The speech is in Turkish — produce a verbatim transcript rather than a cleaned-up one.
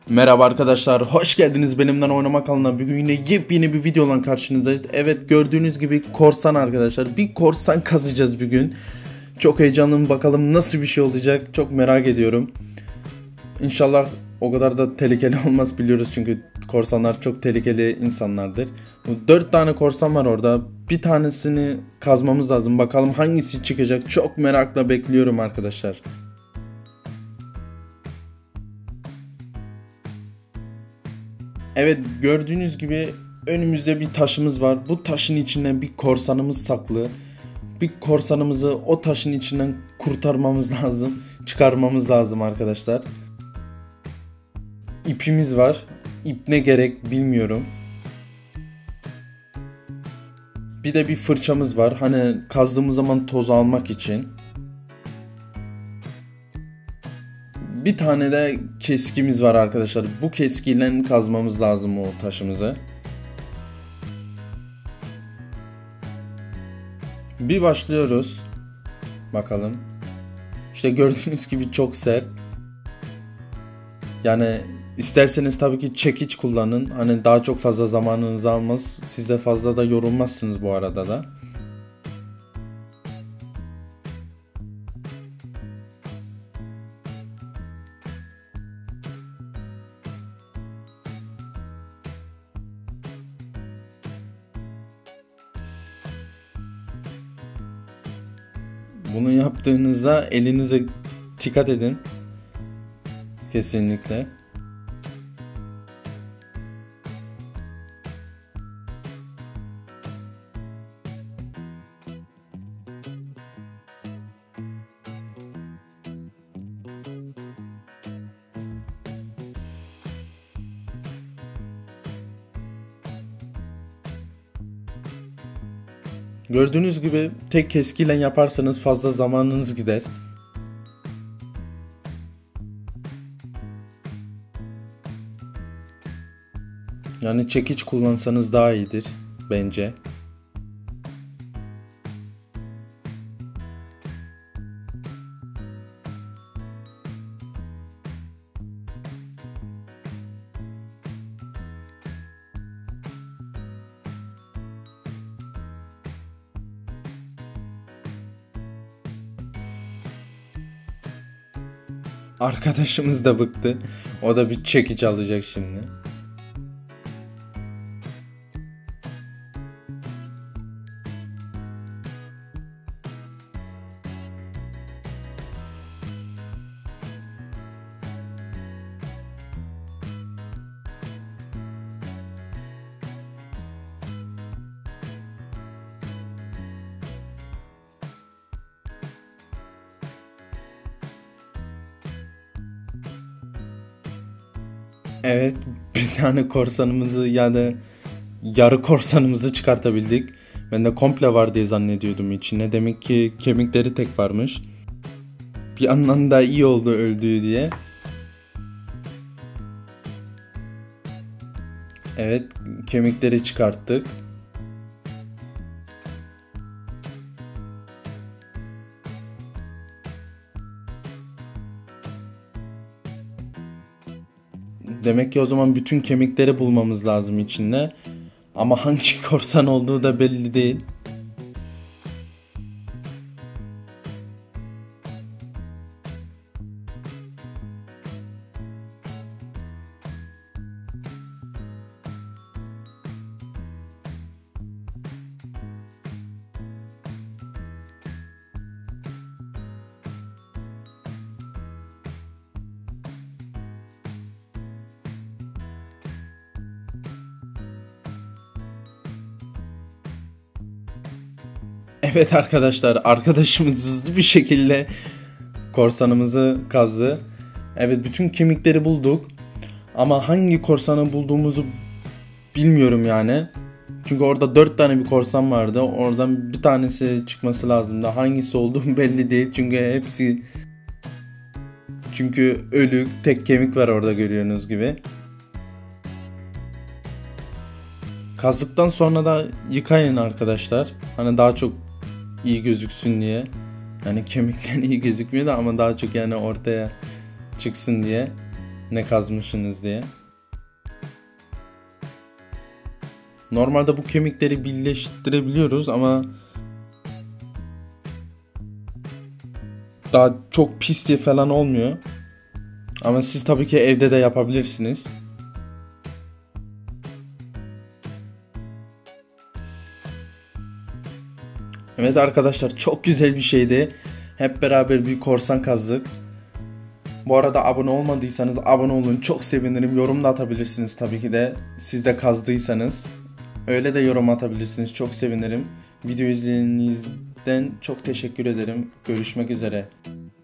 Merhaba arkadaşlar, hoş geldiniz benimle oynama kanalına. Bugün yine yepyeni bir videodan karşınızdayız. Evet, gördüğünüz gibi korsan arkadaşlar. Bir korsan kazacağız bugün. Çok heyecanlıyım, bakalım nasıl bir şey olacak. Çok merak ediyorum. İnşallah o kadar da tehlikeli olmaz, biliyoruz çünkü korsanlar çok tehlikeli insanlardır. Dört tane korsan var orada. Bir tanesini kazmamız lazım. Bakalım hangisi çıkacak. Çok merakla bekliyorum arkadaşlar. Evet, gördüğünüz gibi önümüzde bir taşımız var. Bu taşın içinde bir korsanımız saklı. Bir korsanımızı o taşın içinden kurtarmamız lazım. Çıkarmamız lazım arkadaşlar. İpimiz var. İp ne gerek bilmiyorum. Bir de bir fırçamız var. Hani kazdığımız zaman toz almak için. Bir tane de keskimiz var arkadaşlar. Bu keskiyle kazmamız lazım o taşımızı. Bir başlıyoruz. Bakalım. İşte gördüğünüz gibi çok sert. Yani isterseniz tabii ki çekiç kullanın. Hani daha çok fazla zamanınızı almaz. Siz de fazla da yorulmazsınız bu arada da. Bunu yaptığınızda elinize dikkat edin. Kesinlikle. Gördüğünüz gibi tek keskiyle yaparsanız fazla zamanınız gider. Yani çekiç kullansanız daha iyidir bence. Arkadaşımız da bıktı. O da bir çekiç alacak şimdi. Evet, bir tane korsanımızı ya da yarı korsanımızı çıkartabildik. Ben de komple var diye zannediyordum içine. Demek ki kemikleri tek varmış. Bir yandan da iyi oldu öldüğü diye. Evet, kemikleri çıkarttık. Demek ki o zaman bütün kemikleri bulmamız lazım içinde. Ama hangi korsan olduğu da belli değil. Evet arkadaşlar, arkadaşımız hızlı bir şekilde korsanımızı kazdı. Evet, bütün kemikleri bulduk. Ama hangi korsanı bulduğumuzu bilmiyorum yani. Çünkü orada dört tane bir korsan vardı. Oradan bir tanesi çıkması lazımdı. Hangisi olduğu belli değil. Çünkü hepsi... Çünkü ölü, tek kemik var orada, görüyorsunuz gibi. Kazdıktan sonra da yıkayın arkadaşlar. Hani daha çok iyi gözüksün diye. Yani kemikler iyi gözükmüyor da ama daha çok yani ortaya çıksın diye. ne kazmışsınız diye. Normalde bu kemikleri birleştirebiliyoruz ama daha çok pis diye falan olmuyor. Ama siz tabii ki evde de yapabilirsiniz. Evet arkadaşlar, çok güzel bir şeydi. Hep beraber bir korsan kazdık. Bu arada abone olmadıysanız abone olun. Çok sevinirim. Yorum da atabilirsiniz tabii ki de. Siz de kazdıysanız. Öyle de yorum atabilirsiniz. Çok sevinirim. Video izlediğinizden çok teşekkür ederim. Görüşmek üzere.